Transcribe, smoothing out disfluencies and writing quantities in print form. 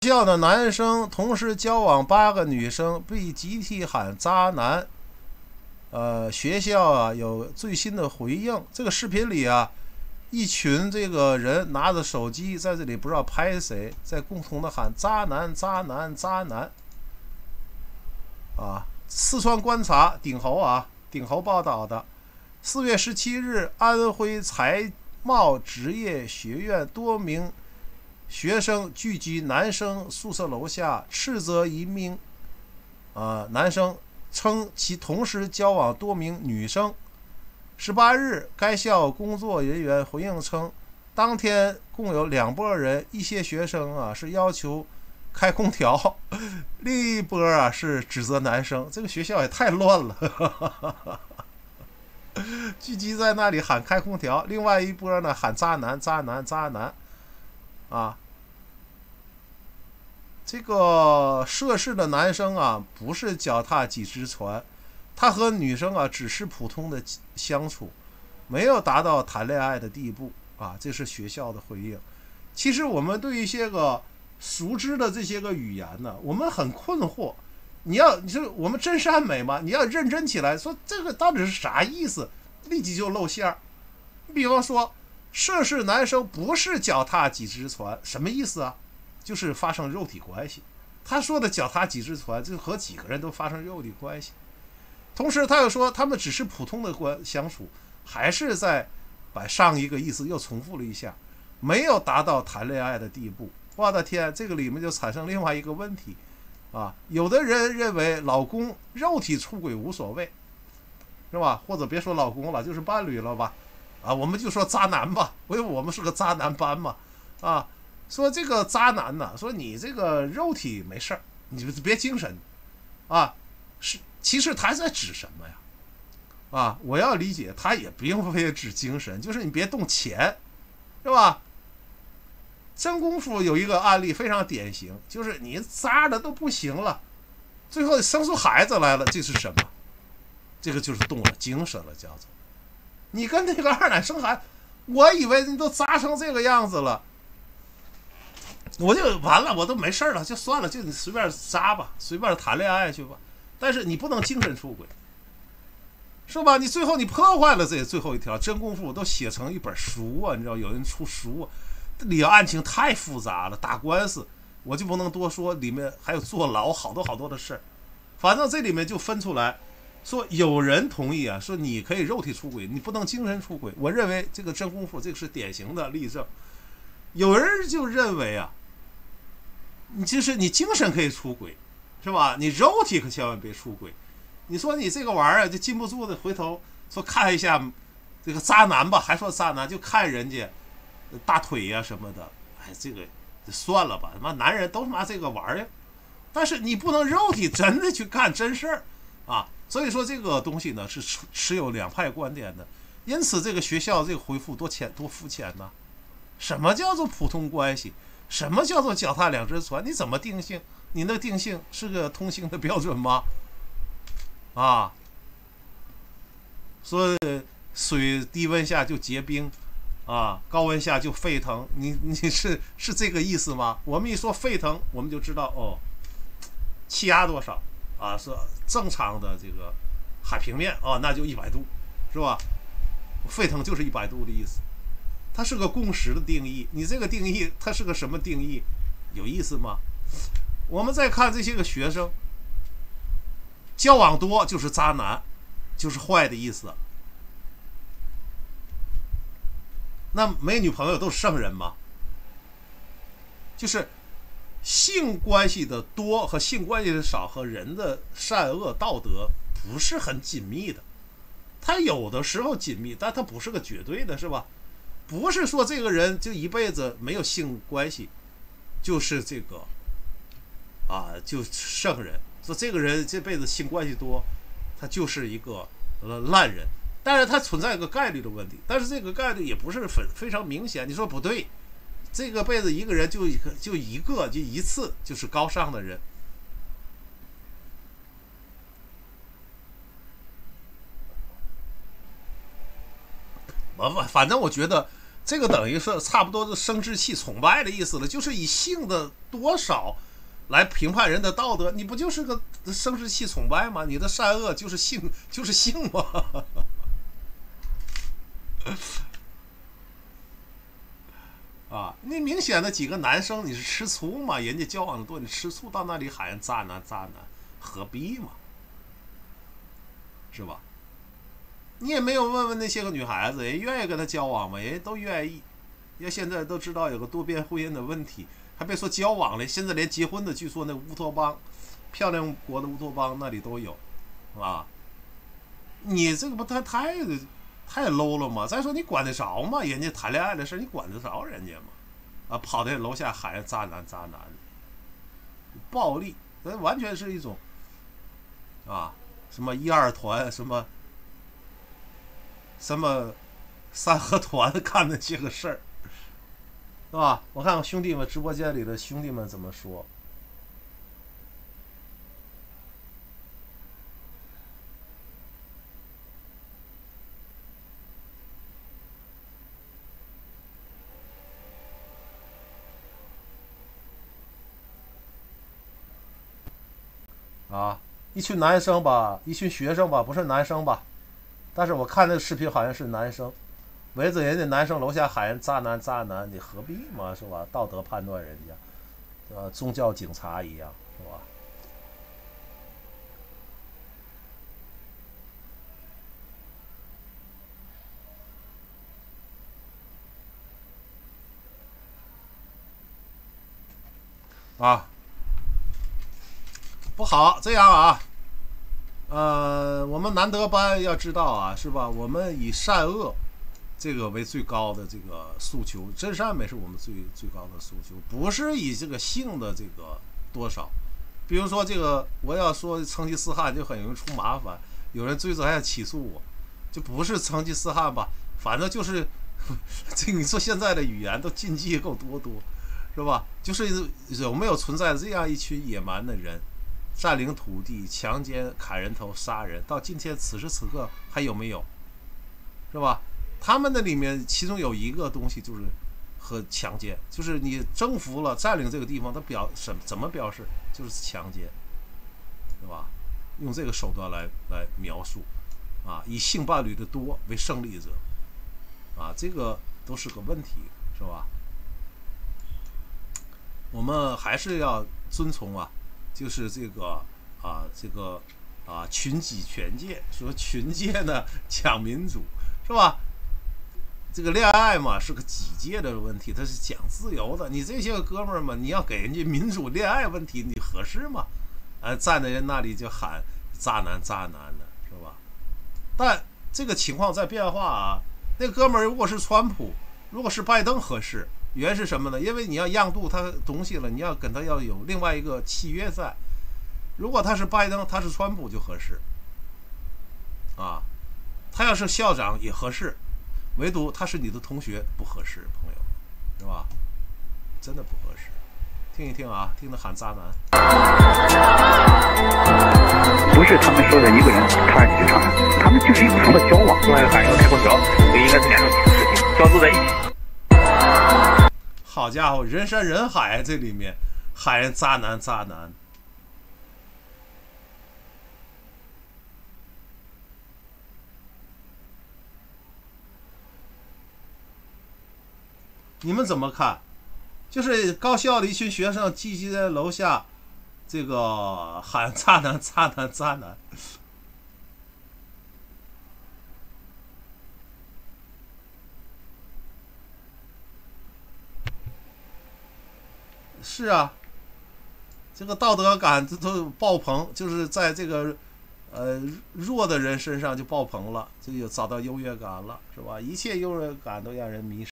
校的男生同时交往8个女生，被集体喊渣男。学校啊有最新的回应。这个视频里啊，一群这个人拿着手机在这里不知道拍谁，在共同的喊渣男渣男渣男。四川观察顶侯报道的，4月17日，安徽财贸职业学院多名学生聚集男生宿舍楼下，斥责一名男生称其同时交往多名女生。18日，该校工作人员回应称，当天共有2拨人，一些学生是要求开空调，另一波是指责男生。这个学校也太乱了，聚集在那里喊开空调，另外一波呢喊渣男渣男渣男这个涉事的男生不是脚踏几只船，他和女生只是普通的相处，没有达到谈恋爱的地步这是学校的回应。其实我们对一些个熟知的这些个语言呢，我们很困惑。你说我们真善美吗？你要认真起来，说这个到底是啥意思，立即就露馅儿。比方说，涉事男生不是脚踏几只船，什么意思啊？就是发生肉体关系。他说的脚踏几只船，就是和几个人都发生肉体关系。同时他又说他们只是普通的相处，还是在把上一个意思又重复了一下，没有达到谈恋爱的地步。我的天，这个里面就产生另外一个问题有的人认为老公肉体出轨无所谓，是吧？或者别说老公了，就是伴侣了吧我们就说渣男吧，因为我们是个渣男班嘛说这个渣男呢，说你这个肉体没事儿，你别精神其实他在指什么呀我要理解，他也并非指精神，就是你别动钱，是吧？真功夫有一个案例非常典型，就是你渣的都不行了，最后生出孩子来了，这是什么？这个就是动了精神了，叫做你跟那个二奶生孩子，我以为你都渣成这个样子了，我就完了，我都没事了，就算了，就你随便渣吧，随便谈恋爱去吧。但是你不能精神出轨，是吧？你最后你破坏了这最后一条，真功夫都写成一本书你知道，有人出书里案情太复杂了，打官司我就不能多说，里面还有坐牢好多的事儿。反正这里面就分出来说，有人同意说你可以肉体出轨，你不能精神出轨。我认为这个真功夫这个是典型的例证。有人就认为你就是你精神可以出轨，是吧？你肉体可千万别出轨。你说你这个玩意儿就禁不住的回头说看一下这个渣男吧，还说渣男就看人家大腿什么的，这个算了吧，他妈男人都他妈这个玩意，但是你不能肉体真的去干真事儿所以说这个东西呢是持有两派观点的。因此这个学校这个回复多肤浅呢？什么叫做普通关系？什么叫做脚踏两只船？你怎么定性？你那定性是个通行的标准吗？说水低温下就结冰高温下就沸腾，你是这个意思吗？我们一说沸腾，我们就知道气压多少是正常的这个海平面那就100度，是吧？沸腾就是100度的意思。它是个共识的定义，你这个定义它是个什么定义？有意思吗？我们再看这些个学生，交往多就是渣男，就是坏的意思。那没女朋友都是圣人吗？就是性关系的多和性关系的少和人的善恶道德不是很紧密的，它有的时候紧密，但它不是个绝对的，是吧？不是说这个人就一辈子没有性关系就是这个就圣人，说这个人这辈子性关系多，他就是一个烂人。但是它存在一个概率的问题，但是这个概率也不是非常明显。你说不对，这个辈子一个人就一次就是高尚的人。反正我觉得这个等于是差不多是生殖器崇拜的意思了，就是以性的多少来评判人的道德，你不就是个生殖器崇拜吗？你的善恶就是性，就是性吗？啊，你明显的几个男生你是吃醋嘛？人家交往的多，你吃醋到那里喊人渣男渣男，何必嘛？是吧？你也没有问问那些个女孩子，也愿意跟他交往吗？人家都愿意。要现在都知道有个多边婚姻的问题，还别说交往了，现在连结婚的，据说那乌托邦，漂亮国的乌托邦那里都有，啊，你这个不太 low 了吗？再说你管得着吗？人家谈恋爱的事你管得着人家吗？啊，跑在楼下喊人渣男渣男，暴力，那完全是一种啊，什么1、2团，什么三合团干的这个事儿，是吧？我看看兄弟们直播间里的兄弟们怎么说。啊，一群男生吧，一群学生吧，不是男生吧？但是我看那个视频好像是男生，围着人家男生楼下喊人渣男渣男，你何必嘛，是吧？道德判断人家，宗教警察一样，是吧？啊，不好，这样啊。我们南德班要知道啊，是吧？我们以善恶这个为最高的这个诉求，真善美是我们最高的诉求，不是以这个性的这个多少。比如说这个，我要说成吉思汗就很容易出麻烦，有人追着还要起诉我，就不是成吉思汗吧？反正就是这你说现在的语言都禁忌够多，是吧？就是有没有存在这样一群野蛮的人？占领土地、强奸、砍人头、杀人，到今天此时此刻还有没有？是吧？他们那里面其中有一个东西就是和强奸，就是你征服了、占领这个地方，它怎么表示？就是强奸，是吧？用这个手段来描述，啊，以性伴侣的多为胜利者，啊，这个都是个问题，是吧？我们还是要遵从啊。就是这个群己权界，说群界呢讲民主，是吧？这个恋爱嘛是个己界的问题，它是讲自由的。你这些个哥们儿嘛，你要给人家民主恋爱问题，你合适吗？站在人那里就喊渣男渣男的，是吧？但这个情况在变化啊。那哥们儿如果是川普，如果是拜登合适。原因是什么呢？因为你要让渡他东西了，你要跟他要有另外一个契约在。如果他是拜登，他是川普就合适，啊，他要是校长也合适，唯独他是你的同学不合适，朋友，是吧？真的不合适。听一听啊，听他喊渣男。 不是他们说的一个人看上去就长，他们就是一个普通的交往。另外喊一个开空调，这应该是2种事情交织在一起。 好家伙，人山人海，这里面喊人渣男渣男。你们怎么看？就是高校的一群学生聚集在楼下，这个喊渣男渣男渣男。是啊，这个道德感这都爆棚，就是在这个弱的人身上就爆棚了，就有找到优越感了，是吧？一切优越感都让人迷失。